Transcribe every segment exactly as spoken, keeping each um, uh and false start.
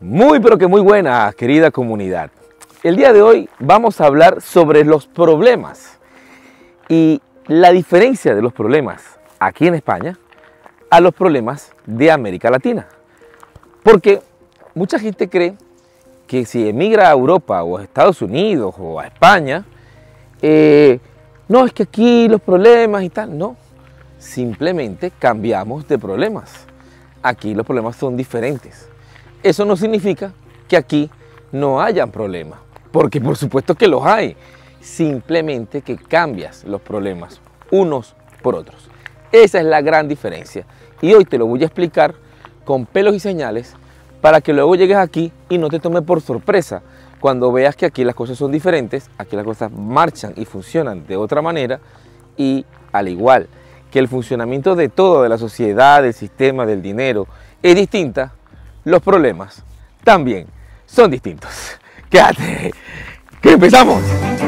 Muy pero que muy buena, querida comunidad. El día de hoy vamos a hablar sobre los problemas y la diferencia de los problemas aquí en España a los problemas de América Latina. Porque mucha gente cree que si emigra a Europa o a Estados Unidos o a España, eh, no, es que aquí los problemas y tal, no. Simplemente cambiamos de problemas. Aquí los problemas son diferentes. Eso no significa que aquí no hayan problemas, porque por supuesto que los hay. Simplemente que cambias los problemas unos por otros. Esa es la gran diferencia. Y hoy te lo voy a explicar con pelos y señales para que luego llegues aquí y no te tome por sorpresa cuando veas que aquí las cosas son diferentes, aquí las cosas marchan y funcionan de otra manera, y al igual que el funcionamiento de todo, de la sociedad, del sistema, del dinero, es distinta, los problemas también son distintos. Quédate, que empezamos.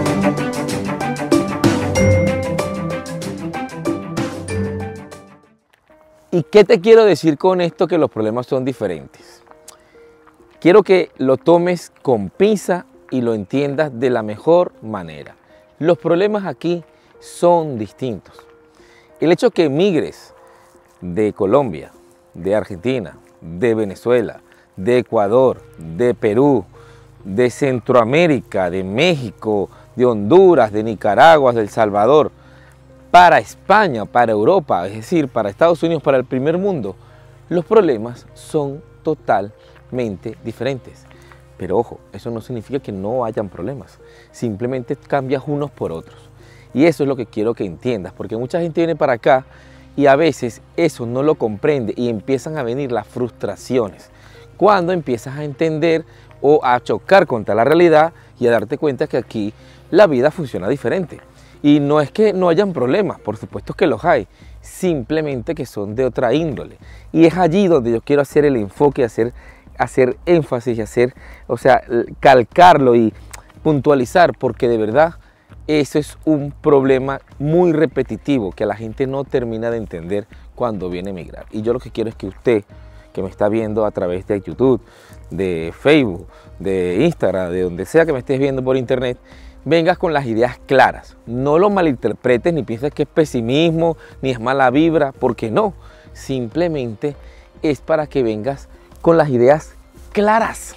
¿Y qué te quiero decir con esto que los problemas son diferentes? Quiero que lo tomes con pinza y lo entiendas de la mejor manera. Los problemas aquí son distintos. El hecho que emigres de Colombia, de Argentina, de Venezuela, de Ecuador, de Perú, de Centroamérica, de México, de Honduras, de Nicaragua, de El Salvador, para España, para Europa, es decir, para Estados Unidos, para el primer mundo, los problemas son totalmente diferentes. Pero ojo, eso no significa que no hayan problemas, simplemente cambias unos por otros. Y eso es lo que quiero que entiendas, porque mucha gente viene para acá y a veces eso no lo comprende y empiezan a venir las frustraciones. Cuando empiezas a entender o a chocar contra la realidad y a darte cuenta que aquí la vida funciona diferente. Y no es que no hayan problemas, por supuesto que los hay, simplemente que son de otra índole. Y es allí donde yo quiero hacer el enfoque, hacer, hacer énfasis y hacer, o sea, calcarlo y puntualizar, porque de verdad eso es un problema muy repetitivo que la gente no termina de entender cuando viene a emigrar. Y yo lo que quiero es que usted, que me está viendo a través de YouTube, de Facebook, de Instagram, de donde sea que me estés viendo por internet, vengas con las ideas claras. No lo malinterpretes ni pienses que es pesimismo ni es mala vibra, porque no. Simplemente es para que vengas con las ideas claras.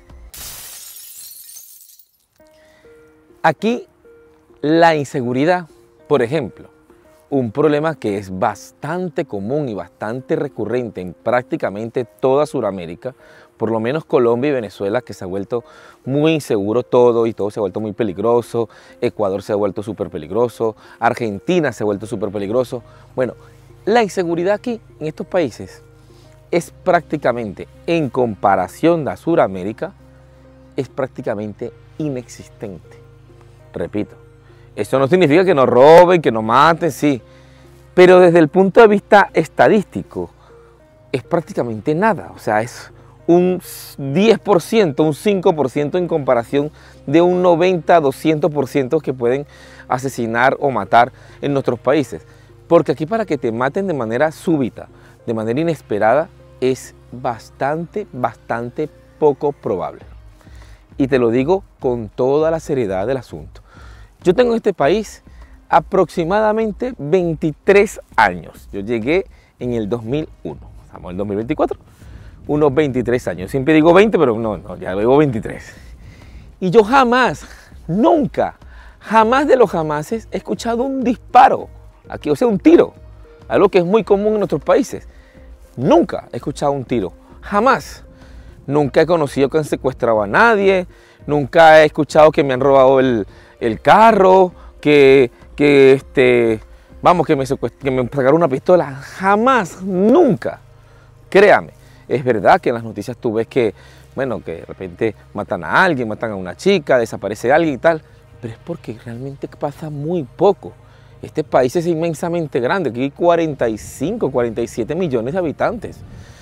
Aquí la inseguridad, por ejemplo, un problema que es bastante común y bastante recurrente en prácticamente toda Sudamérica, por lo menos Colombia y Venezuela, que se ha vuelto muy inseguro todo y todo se ha vuelto muy peligroso. Ecuador se ha vuelto súper peligroso, Argentina se ha vuelto súper peligroso. Bueno, la inseguridad aquí en estos países es prácticamente, en comparación a Sudamérica, es prácticamente inexistente. Repito, eso no significa que nos roben, que nos maten, sí, pero desde el punto de vista estadístico es prácticamente nada, o sea, es un diez por ciento, un cinco por ciento en comparación de un noventa, doscientos por ciento que pueden asesinar o matar en nuestros países. Porque aquí para que te maten de manera súbita, de manera inesperada, es bastante, bastante poco probable. Y te lo digo con toda la seriedad del asunto. Yo tengo en este país aproximadamente veintitrés años. Yo llegué en el dos mil uno, estamos en el dos mil veinticuatro. Unos veintitrés años, siempre digo veinte, pero no, no, ya luego veintitrés. Y yo jamás, nunca, jamás de los jamases he escuchado un disparo, aquí, o sea, un tiro, algo que es muy común en nuestros países. Nunca he escuchado un tiro, jamás. Nunca he conocido que han secuestrado a nadie, nunca he escuchado que me han robado el, el carro, que, que, este, vamos, que me, que me sacaron una pistola, jamás, nunca, créame. Es verdad que en las noticias tú ves que, bueno, que de repente matan a alguien, matan a una chica, desaparece alguien y tal, pero es porque realmente pasa muy poco. Este país es inmensamente grande, aquí hay cuarenta y cinco, cuarenta y siete millones de habitantes.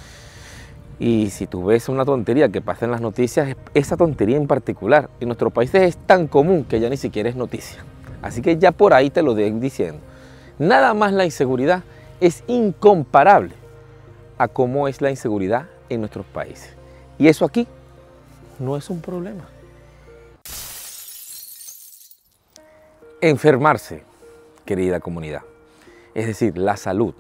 Y si tú ves una tontería que pasa en las noticias, esa tontería en particular, en nuestros países es tan común que ya ni siquiera es noticia. Así que ya por ahí te lo dejo diciendo. Nada más la inseguridad es incomparable a cómo es la inseguridad en nuestros países. Y eso aquí no es un problema. Enfermarse, querida comunidad, es decir, la salud.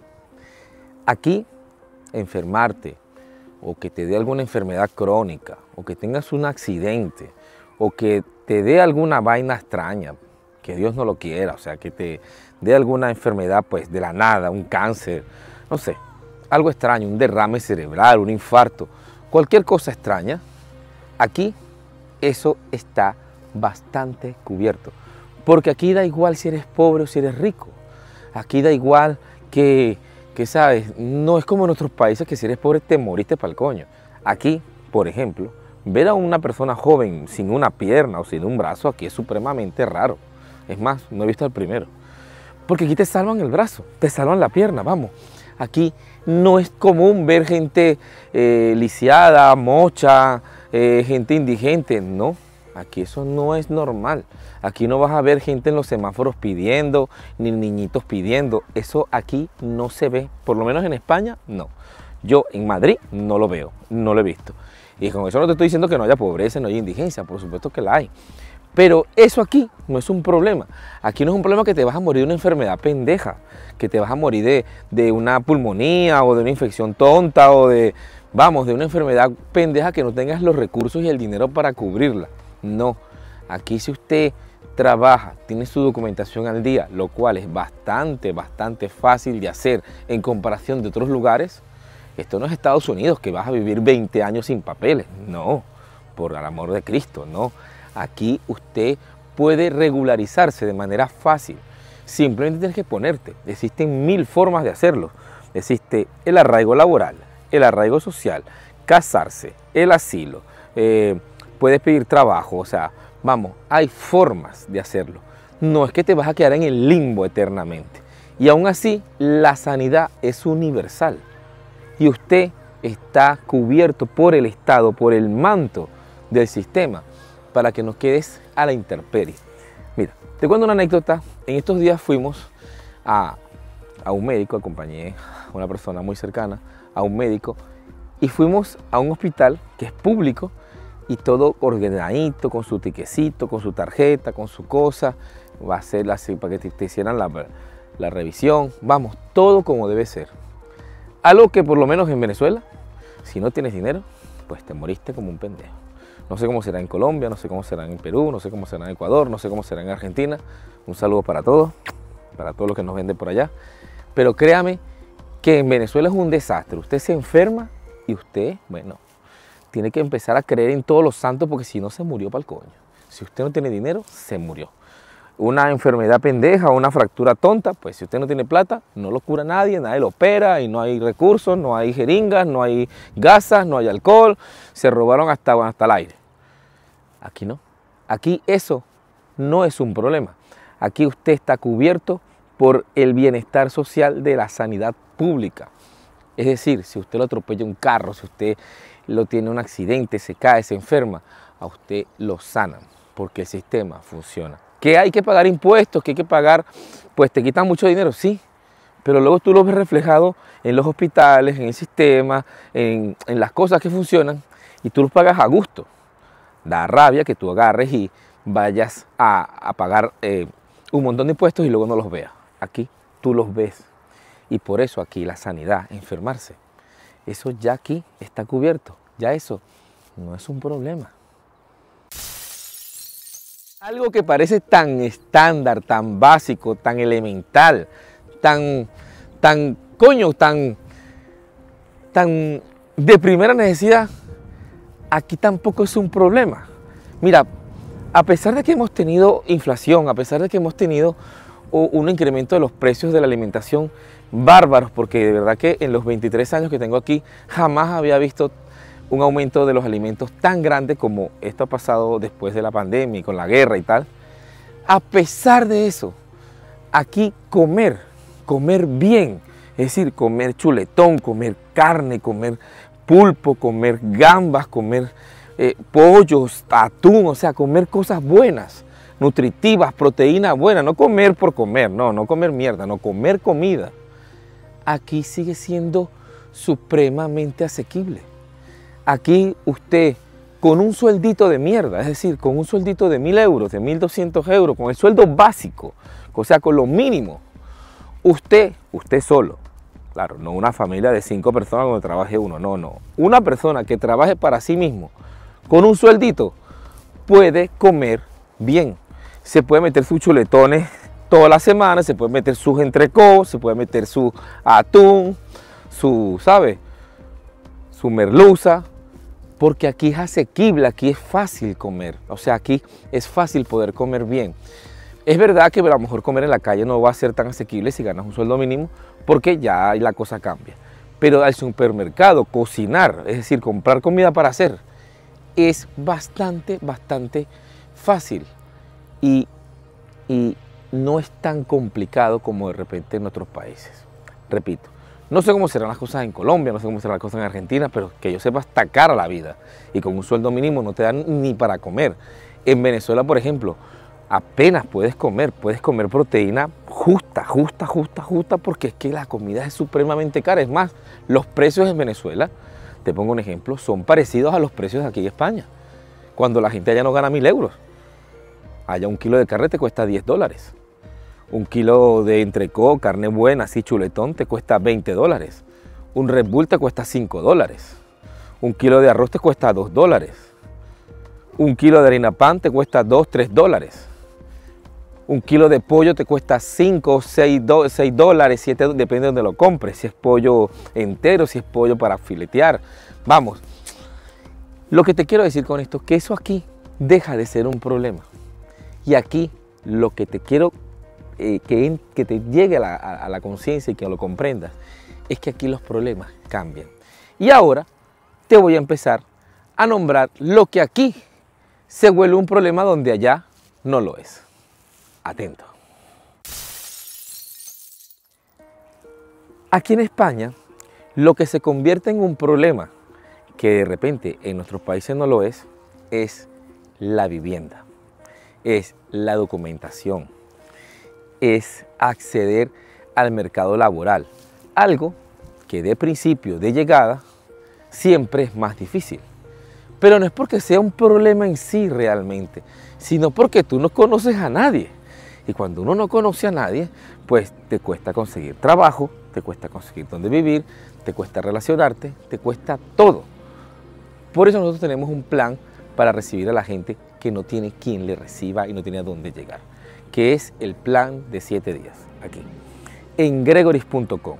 Aquí, enfermarte o que te dé alguna enfermedad crónica o que tengas un accidente o que te dé alguna vaina extraña, que Dios no lo quiera, o sea, que te dé alguna enfermedad pues de la nada, un cáncer, no sé, algo extraño, un derrame cerebral, un infarto, cualquier cosa extraña, aquí eso está bastante cubierto. Porque aquí da igual si eres pobre o si eres rico. Aquí da igual que, que, ¿sabes? No es como en otros países que si eres pobre te moriste para el coño. Aquí, por ejemplo, ver a una persona joven sin una pierna o sin un brazo, aquí es supremamente raro. Es más, no he visto al primero. Porque aquí te salvan el brazo, te salvan la pierna, vamos. Aquí no es común ver gente eh, lisiada, mocha, eh, gente indigente, no. Aquí eso no es normal. Aquí no vas a ver gente en los semáforos pidiendo, ni niñitos pidiendo. Eso aquí no se ve, por lo menos en España, no. Yo en Madrid no lo veo, no lo he visto. Y con eso no te estoy diciendo que no haya pobreza, no haya indigencia, por supuesto que la hay. Pero eso aquí no es un problema. Aquí no es un problema que te vas a morir de una enfermedad pendeja, que te vas a morir de, de una pulmonía o de una infección tonta o de, vamos, de una enfermedad pendeja que no tengas los recursos y el dinero para cubrirla. No, aquí si usted trabaja, tiene su documentación al día, lo cual es bastante, bastante fácil de hacer en comparación de otros lugares. Esto no es Estados Unidos, que vas a vivir veinte años sin papeles. No, por el amor de Cristo, no. Aquí usted puede regularizarse de manera fácil. Simplemente tienes que ponerte. Existen mil formas de hacerlo. Existe el arraigo laboral, el arraigo social, casarse, el asilo, eh, puedes pedir trabajo, o sea, vamos, hay formas de hacerlo. No es que te vas a quedar en el limbo eternamente. Y aún así, la sanidad es universal. Y usted está cubierto por el Estado, por el manto del sistema, para que no quedes a la intemperie. Mira, te cuento una anécdota. En estos días fuimos a, a un médico, acompañé a una persona muy cercana, a un médico, y fuimos a un hospital que es público, y todo ordenadito, con su tiquecito, con su tarjeta, con su cosa, va a ser así para que te, te hicieran la, la revisión, vamos, todo como debe ser. Algo que por lo menos en Venezuela, si no tienes dinero, pues te moriste como un pendejo. No sé cómo será en Colombia, no sé cómo será en Perú, no sé cómo será en Ecuador, no sé cómo será en Argentina. Un saludo para todos, para todos los que nos venden por allá. Pero créame que en Venezuela es un desastre. Usted se enferma y usted, bueno, tiene que empezar a creer en todos los santos porque si no se murió para el coño. Si usted no tiene dinero, se murió. Una enfermedad pendeja o una fractura tonta, pues si usted no tiene plata, no lo cura nadie, nadie lo opera y no hay recursos, no hay jeringas, no hay gasas, no hay alcohol, se robaron hasta, bueno, hasta el aire. Aquí no. Aquí eso no es un problema. Aquí usted está cubierto por el bienestar social de la sanidad pública. Es decir, si usted lo atropella un carro, si usted lo tiene un accidente, se cae, se enferma, a usted lo sanan porque el sistema funciona. ¿Que hay que pagar impuestos? ¿Que hay que pagar? Pues te quitan mucho dinero, sí, pero luego tú lo ves reflejado en los hospitales, en el sistema, en, en las cosas que funcionan y tú los pagas a gusto. Da rabia que tú agarres y vayas a, a pagar eh, un montón de impuestos y luego no los veas. Aquí tú los ves y por eso aquí la sanidad, enfermarse, eso ya aquí está cubierto, ya eso no es un problema. Algo que parece tan estándar, tan básico, tan elemental, tan, tan, coño, tan, tan de primera necesidad, aquí tampoco es un problema. Mira, a pesar de que hemos tenido inflación, a pesar de que hemos tenido un incremento de los precios de la alimentación bárbaros, porque de verdad que en los veintitrés años que tengo aquí jamás había visto un aumento de los alimentos tan grande como esto ha pasado después de la pandemia y con la guerra y tal. A pesar de eso, aquí comer, comer bien, es decir, comer chuletón, comer carne, comer pulpo, comer gambas, comer eh, pollos, atún, o sea, comer cosas buenas, nutritivas, proteína buena, no comer por comer, no, no comer mierda, no comer comida. Aquí sigue siendo supremamente asequible. Aquí usted con un sueldito de mierda, es decir, con un sueldito de mil euros, de mil doscientos euros, con el sueldo básico, o sea, con lo mínimo, usted, usted solo, claro, no una familia de cinco personas donde trabaje uno, no, no, una persona que trabaje para sí mismo, con un sueldito, puede comer bien, se puede meter sus chuletones toda la semana, se puede meter sus entrecôts, se puede meter su atún, su, ¿sabe? Su merluza, porque aquí es asequible, aquí es fácil comer, o sea, aquí es fácil poder comer bien. Es verdad que a lo mejor comer en la calle no va a ser tan asequible si ganas un sueldo mínimo, porque ya la cosa cambia. Pero al supermercado, cocinar, es decir, comprar comida para hacer, es bastante, bastante fácil y, y no es tan complicado como de repente en otros países. Repito. No sé cómo serán las cosas en Colombia, no sé cómo serán las cosas en Argentina, pero que yo sepa, está cara la vida. Y con un sueldo mínimo no te dan ni para comer. En Venezuela, por ejemplo, apenas puedes comer, puedes comer proteína justa, justa, justa, justa, porque es que la comida es supremamente cara. Es más, los precios en Venezuela, te pongo un ejemplo, son parecidos a los precios de aquí en España. Cuando la gente allá no gana mil euros. Allá un kilo de carne te cuesta diez dólares. Un kilo de entrecot, carne buena, así chuletón, te cuesta veinte dólares. Un Red Bull te cuesta cinco dólares. Un kilo de arroz te cuesta dos dólares. Un kilo de harina pan te cuesta dos, tres dólares. Un kilo de pollo te cuesta cinco, seis dólares, siete, depende de donde lo compres. Si es pollo entero, si es pollo para filetear. Vamos, lo que te quiero decir con esto es que eso aquí deja de ser un problema. Y aquí lo que te quiero Eh, que, que te llegue a la, a la conciencia y que lo comprendas, es que aquí los problemas cambian. Y ahora te voy a empezar a nombrar lo que aquí se vuelve un problema donde allá no lo es. Atento. Aquí en España, lo que se convierte en un problema, que de repente en nuestros países no lo es, es la vivienda, es la documentación, es acceder al mercado laboral, algo que de principio, de llegada, siempre es más difícil. Pero no es porque sea un problema en sí realmente, sino porque tú no conoces a nadie. Y cuando uno no conoce a nadie, pues te cuesta conseguir trabajo, te cuesta conseguir dónde vivir, te cuesta relacionarte, te cuesta todo. Por eso nosotros tenemos un plan para recibir a la gente que no tiene quien le reciba y no tiene a dónde llegar, que es el plan de siete días, aquí, en gregoris punto com.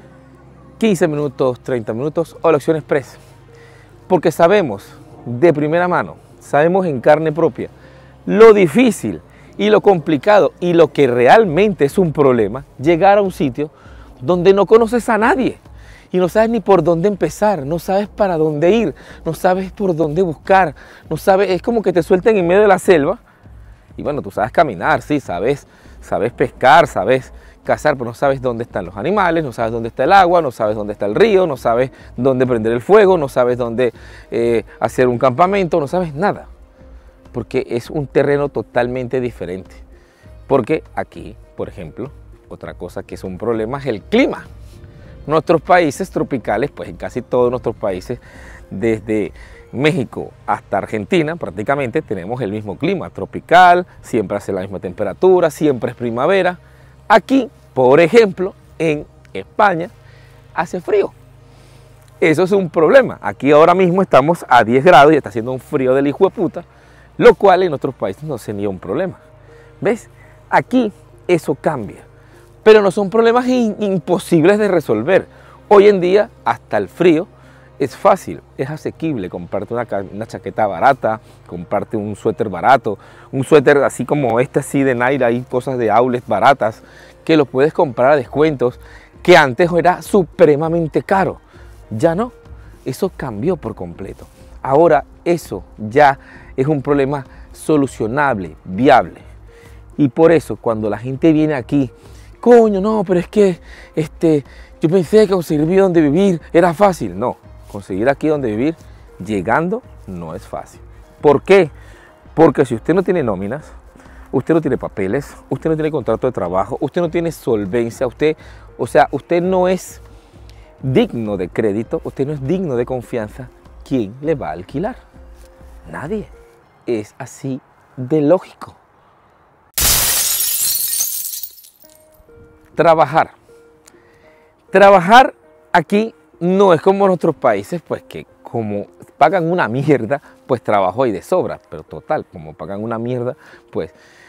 quince minutos, treinta minutos o la opción express. Porque sabemos de primera mano, sabemos en carne propia, lo difícil y lo complicado y lo que realmente es un problema, llegar a un sitio donde no conoces a nadie y no sabes ni por dónde empezar, no sabes para dónde ir, no sabes por dónde buscar, no sabes, es como que te suelten en medio de la selva. Y bueno, tú sabes caminar, sí, sabes, sabes pescar, sabes cazar, pero no sabes dónde están los animales, no sabes dónde está el agua, no sabes dónde está el río, no sabes dónde prender el fuego, no sabes dónde eh, hacer un campamento, no sabes nada. Porque es un terreno totalmente diferente. Porque aquí, por ejemplo, otra cosa que es un problema es el clima. Nuestros países tropicales, pues en casi todos nuestros países, desde México hasta Argentina, prácticamente tenemos el mismo clima, tropical, siempre hace la misma temperatura, siempre es primavera. Aquí, por ejemplo, en España, hace frío. Eso es un problema. Aquí ahora mismo estamos a diez grados y está haciendo un frío del hijo de puta, lo cual en otros países no sería un problema. ¿Ves? Aquí eso cambia, pero no son problemas in- imposibles de resolver. Hoy en día, hasta el frío es fácil, es asequible, comprarte una, una chaqueta barata, comprarte un suéter barato, un suéter así como este así de Nike, hay cosas de outlet baratas que lo puedes comprar a descuentos, que antes era supremamente caro, ya no, eso cambió por completo. Ahora eso ya es un problema solucionable, viable, y por eso cuando la gente viene aquí, coño, no, pero es que este, yo pensé que conseguir donde vivir era fácil, no. Conseguir aquí donde vivir, llegando, no es fácil. ¿Por qué? Porque si usted no tiene nóminas, usted no tiene papeles, usted no tiene contrato de trabajo, usted no tiene solvencia, usted, o sea, usted no es digno de crédito, usted no es digno de confianza, ¿quién le va a alquilar? Nadie. Es así de lógico. Trabajar. Trabajar aquí no es como en otros países, pues que como pagan una mierda, pues trabajo hay de sobra. Pero total, como pagan una mierda, pues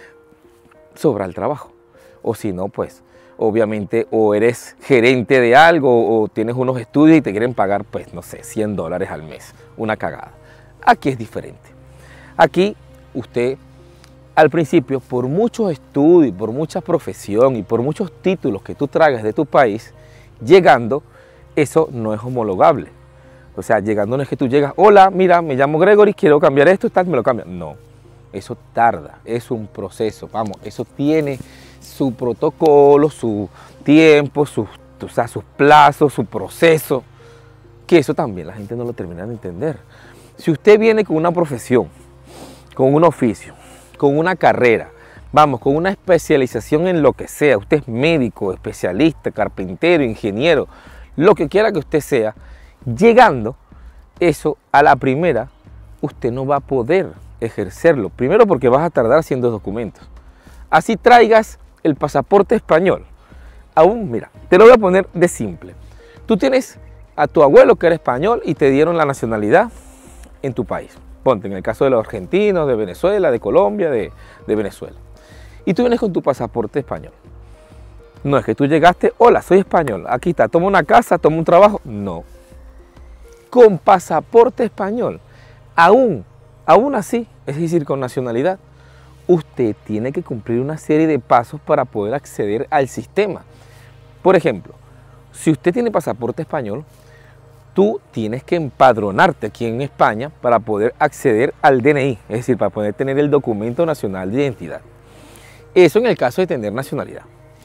sobra el trabajo. O si no, pues obviamente o eres gerente de algo o tienes unos estudios y te quieren pagar, pues no sé, cien dólares al mes. Una cagada. Aquí es diferente. Aquí usted al principio, por muchos estudios, por mucha profesión y por muchos títulos que tú traigas de tu país, llegando, eso no es homologable. O sea, llegando no es que tú llegas, hola, mira, me llamo Gregory, quiero cambiar esto y tal, me lo cambian. No, eso tarda, es un proceso, vamos, eso tiene su protocolo, su tiempo, sus, o sea, sus plazos, su proceso, que eso también la gente no lo termina de entender. Si usted viene con una profesión, con un oficio, con una carrera, vamos, con una especialización en lo que sea, usted es médico, especialista, carpintero, ingeniero, lo que quiera que usted sea, llegando, eso a la primera, usted no va a poder ejercerlo. Primero porque vas a tardar haciendo documentos. Así traigas el pasaporte español. Aún, mira, te lo voy a poner de simple. Tú tienes a tu abuelo que era español y te dieron la nacionalidad en tu país. Ponte, en el caso de los argentinos, de Venezuela, de Colombia, de, de Venezuela. Y tú vienes con tu pasaporte español. No es que tú llegaste, hola, soy español, aquí está, toma una casa, toma un trabajo. No. Con pasaporte español, aún, aún así, es decir, con nacionalidad, usted tiene que cumplir una serie de pasos para poder acceder al sistema. Por ejemplo, si usted tiene pasaporte español, tú tienes que empadronarte aquí en España para poder acceder al D N I, es decir, para poder tener el documento nacional de identidad. Eso en el caso de tener nacionalidad.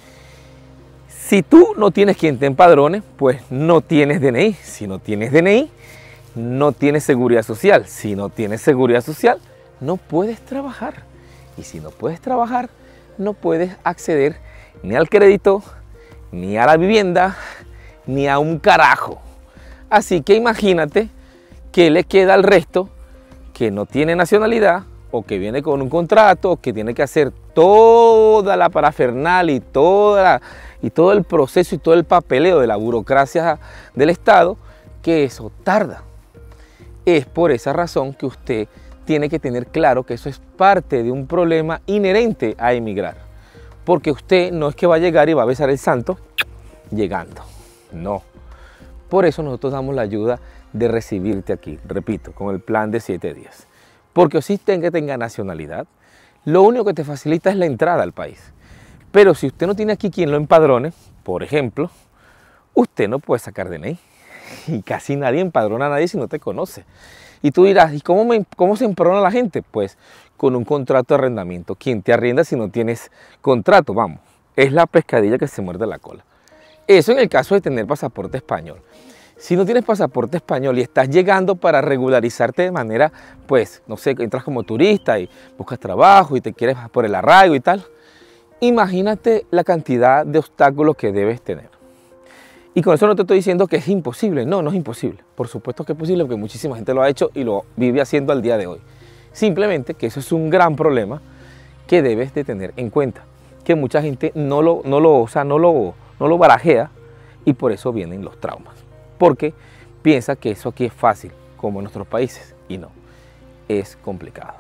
Si tú no tienes quien te empadrone, pues no tienes D N I. Si no tienes D N I, no tienes seguridad social. Si no tienes seguridad social, no puedes trabajar. Y si no puedes trabajar, no puedes acceder ni al crédito, ni a la vivienda, ni a un carajo. Así que imagínate qué le queda al resto que no tiene nacionalidad o que viene con un contrato, o que tiene que hacer toda la parafernalia y, toda la, y todo el proceso y todo el papeleo de la burocracia del Estado, que eso tarda. Es por esa razón que usted tiene que tener claro que eso es parte de un problema inherente a emigrar. Porque usted no es que va a llegar y va a besar el santo llegando, no. Por eso nosotros damos la ayuda de recibirte aquí, repito, con el plan de siete días. Porque si usted que tenga nacionalidad, lo único que te facilita es la entrada al país. Pero si usted no tiene aquí quien lo empadrone, por ejemplo, usted no puede sacar D N I. Y casi nadie empadrona a nadie si no te conoce. Y tú dirás, ¿y cómo, me, cómo se empadrona la gente? Pues con un contrato de arrendamiento. ¿Quién te arrienda si no tienes contrato? Vamos, es la pescadilla que se muerde la cola. Eso en el caso de tener pasaporte español. Si no tienes pasaporte español y estás llegando para regularizarte de manera, pues, no sé, entras como turista y buscas trabajo y te quieres por el arraigo y tal, imagínate la cantidad de obstáculos que debes tener. Y con eso no te estoy diciendo que es imposible, no, no es imposible. Por supuesto que es posible porque muchísima gente lo ha hecho y lo vive haciendo al día de hoy. Simplemente que eso es un gran problema que debes de tener en cuenta, que mucha gente no lo, no lo, o sea, no lo, no lo barajea y por eso vienen los traumas. Porque piensa que eso aquí es fácil, como en nuestros países, y no, es complicado.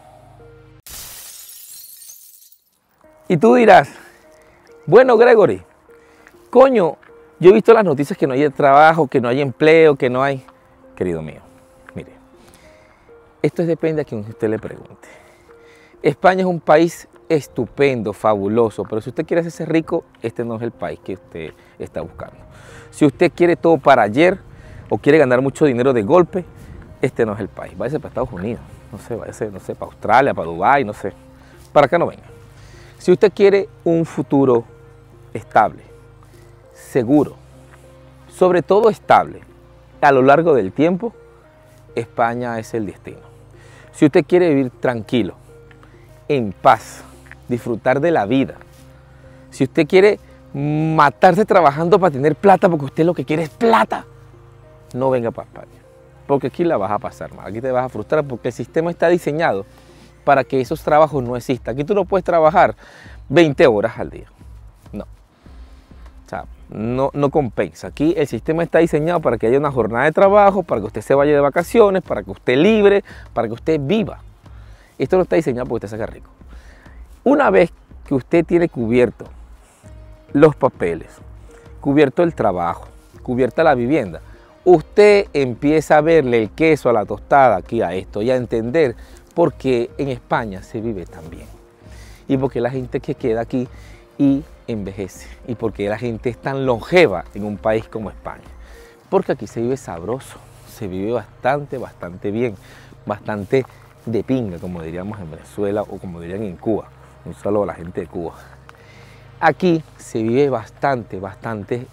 Y tú dirás, bueno, Gregory, coño, yo he visto las noticias que no hay trabajo, que no hay empleo, que no hay... Querido mío, mire, esto depende a quien usted le pregunte. España es un país estupendo, fabuloso, pero si usted quiere hacerse rico, este no es el país que usted está buscando. Si usted quiere todo para ayer o quiere ganar mucho dinero de golpe, este no es el país. Váyase para Estados Unidos, no sé, váyase, no sé, para Australia, para Dubái, no sé. Para acá no venga. Si usted quiere un futuro estable, seguro, sobre todo estable, a lo largo del tiempo, España es el destino. Si usted quiere vivir tranquilo, en paz, disfrutar de la vida, si usted quiere matarse trabajando para tener plata porque usted lo que quiere es plata, no venga para España. porque aquí la vas a pasar mal, aquí te vas a frustrar porque el sistema está diseñado para que esos trabajos no existan. Aquí tú no puedes trabajar veinte horas al día, no, o sea, no, no compensa. Aquí el sistema está diseñado para que haya una jornada de trabajo, para que usted se vaya de vacaciones, para que usted libre, para que usted viva. Esto no está diseñado para que usted se haga rico. Una vez que usted tiene cubierto los papeles, cubierto el trabajo, cubierta la vivienda, usted empieza a verle el queso a la tostada aquí a esto y a entender por qué en España se vive tan bien y por qué la gente que queda aquí y envejece y por qué la gente es tan longeva en un país como España. Porque aquí se vive sabroso, se vive bastante, bastante bien, bastante de pinga, como diríamos en Venezuela o como dirían en Cuba. Un saludo a la gente de Cuba. Aquí se vive bastante, bastante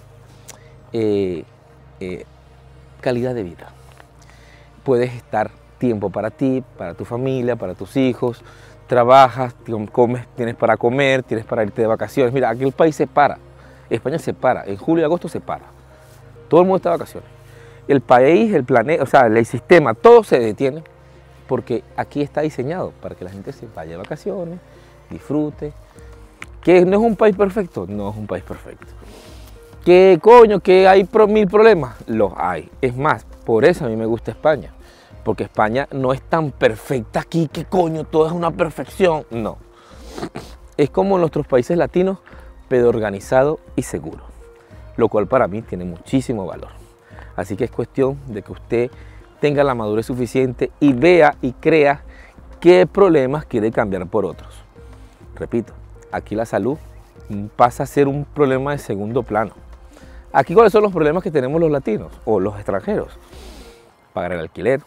eh, eh, calidad de vida. Puedes estar tiempo para ti, para tu familia, para tus hijos, trabajas, comes, tienes para comer, tienes para irte de vacaciones. Mira, aquí el país se para, España se para, en julio y agosto se para. Todo el mundo está de vacaciones. El país, el planeta, o sea, el sistema, todo se detiene porque aquí está diseñado para que la gente se vaya de vacaciones, disfrute. ¿Que no es un país perfecto? No es un país perfecto. ¿Que coño, que hay mil problemas? Los hay. Es más, por eso a mí me gusta España. Porque España no es tan perfecta aquí, que coño, todo es una perfección. No. Es como nuestros países latinos, pero organizado y seguro. Lo cual para mí tiene muchísimo valor. Así que es cuestión de que usted tenga la madurez suficiente y vea y crea qué problemas quiere cambiar por otros. Repito, aquí la salud pasa a ser un problema de segundo plano. Aquí, ¿cuáles son los problemas que tenemos los latinos o los extranjeros? Pagar el alquiler,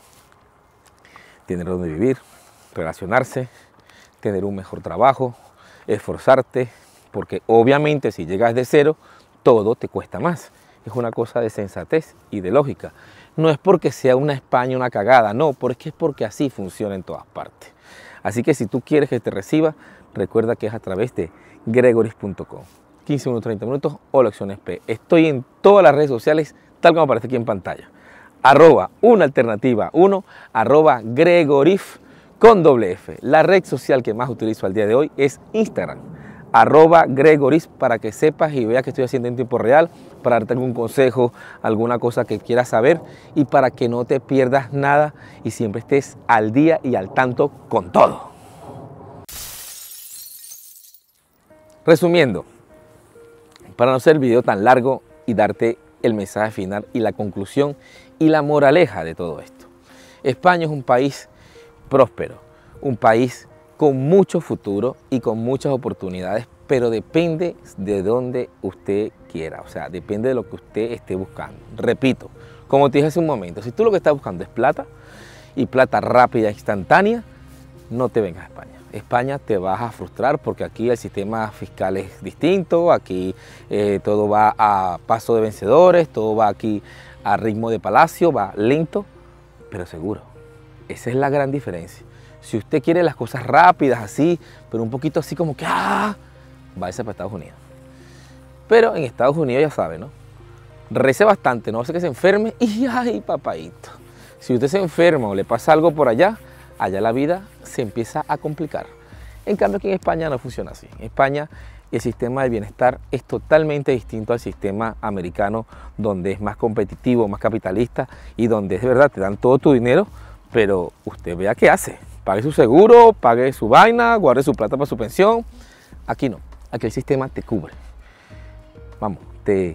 tener donde vivir, relacionarse, tener un mejor trabajo, esforzarte, porque obviamente si llegas de cero, todo te cuesta más. Es una cosa de sensatez y de lógica. No es porque sea una España una cagada, no, porque es porque así funciona en todas partes. Así que si tú quieres que te reciba, recuerda que es a través de gregoris punto com. quince minutos, treinta minutos o lecciones P. Estoy en todas las redes sociales, tal como aparece aquí en pantalla. Arroba una alternativa uno, arroba gregorif con doble F. La red social que más utilizo al día de hoy es Instagram. Arroba Gregoris, para que sepas y veas que estoy haciendo en tiempo real, para darte algún consejo, alguna cosa que quieras saber y para que no te pierdas nada y siempre estés al día y al tanto con todo. Resumiendo, para no hacer el video tan largo y darte el mensaje final y la conclusión y la moraleja de todo esto. España es un país próspero, un país con mucho futuro y con muchas oportunidades, pero depende de dónde usted quiera, o sea, depende de lo que usted esté buscando. Repito, como te dije hace un momento, si tú lo que estás buscando es plata y plata rápida, instantánea, no te vengas a España. España te vas a frustrar porque aquí el sistema fiscal es distinto, aquí eh, todo va a paso de vencedores, todo va aquí a ritmo de palacio, va lento, pero seguro. Esa es la gran diferencia. Si usted quiere las cosas rápidas así, pero un poquito así como que ¡ah!, váyase para Estados Unidos. Pero en Estados Unidos ya sabe, ¿no? Rece bastante, no hace que se enferme y ¡ay, papaíto! Si usted se enferma o le pasa algo por allá, allá la vida se empieza a complicar. En cambio aquí en España no funciona así. En España el sistema de bienestar es totalmente distinto al sistema americano, donde es más competitivo, más capitalista y donde es verdad, te dan todo tu dinero, pero usted vea qué hace. Pague su seguro, pague su vaina, guarde su plata para su pensión. Aquí no, aquí el sistema te cubre. Vamos, te,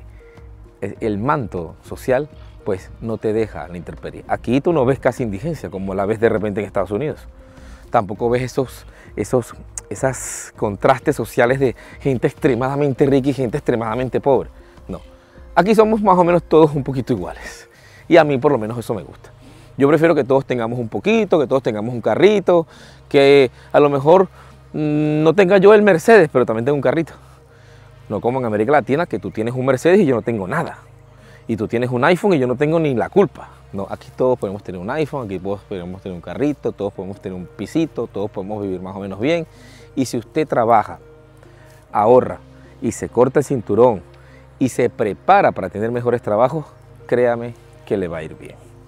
el manto social pues no te deja la intemperie. Aquí tú no ves casi indigencia como la ves de repente en Estados Unidos. Tampoco ves esos, esos esos contrastes sociales de gente extremadamente rica y gente extremadamente pobre. No, aquí somos más o menos todos un poquito iguales. Y a mí por lo menos eso me gusta. Yo prefiero que todos tengamos un poquito, que todos tengamos un carrito, que a lo mejor mmm, no tenga yo el Mercedes, pero también tengo un carrito. No como en América Latina, que tú tienes un Mercedes y yo no tengo nada. Y tú tienes un iPhone y yo no tengo ni la culpa. No, aquí todos podemos tener un iPhone, aquí todos podemos tener un carrito, todos podemos tener un pisito, todos podemos vivir más o menos bien. Y si usted trabaja, ahorra y se corta el cinturón y se prepara para tener mejores trabajos, créame que le va a ir bien.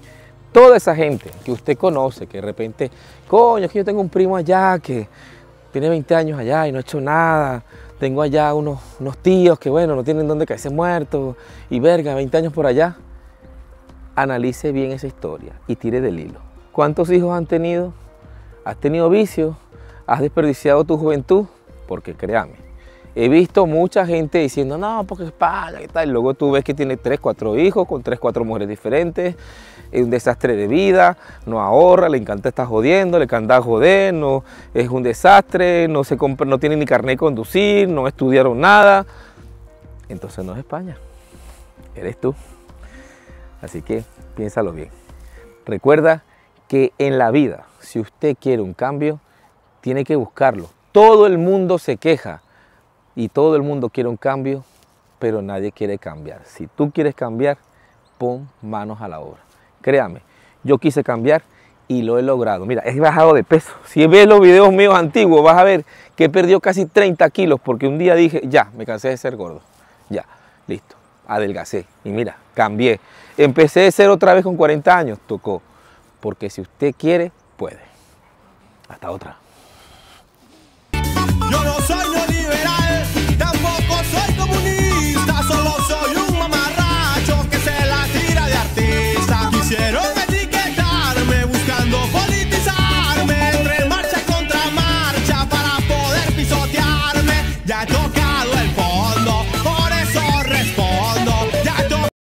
toda esa gente que usted conoce, que de repente, coño, es que yo tengo un primo allá que tiene veinte años allá y no ha hecho nada, tengo allá unos, unos tíos que, bueno, no tienen dónde caerse muertos, y verga, veinte años por allá. Analice bien esa historia y tire del hilo. ¿Cuántos hijos han tenido? ¿Has tenido vicios? ¿Has desperdiciado tu juventud? Porque créame, he visto mucha gente diciendo, no, porque es paga y tal. Y luego tú ves que tiene tres, cuatro hijos con tres, cuatro mujeres diferentes. Es un desastre de vida, no ahorra, le encanta estar jodiendo, le encanta joder, no, es un desastre, no, se compra, no tiene ni carnet de conducir, no estudiaron nada. Entonces no es España, eres tú. Así que piénsalo bien. Recuerda que en la vida, si usted quiere un cambio, tiene que buscarlo. Todo el mundo se queja y todo el mundo quiere un cambio, pero nadie quiere cambiar. Si tú quieres cambiar, pon manos a la obra. Créame, yo quise cambiar y lo he logrado. Mira, he bajado de peso. Si ves los videos míos antiguos, vas a ver que he perdido casi treinta kilos porque un día dije, ya, me cansé de ser gordo. Ya, listo, adelgacé. Y mira, cambié. Empecé de ser otra vez con cuarenta años, tocó. Porque si usted quiere, puede. Hasta otra. Yo no soy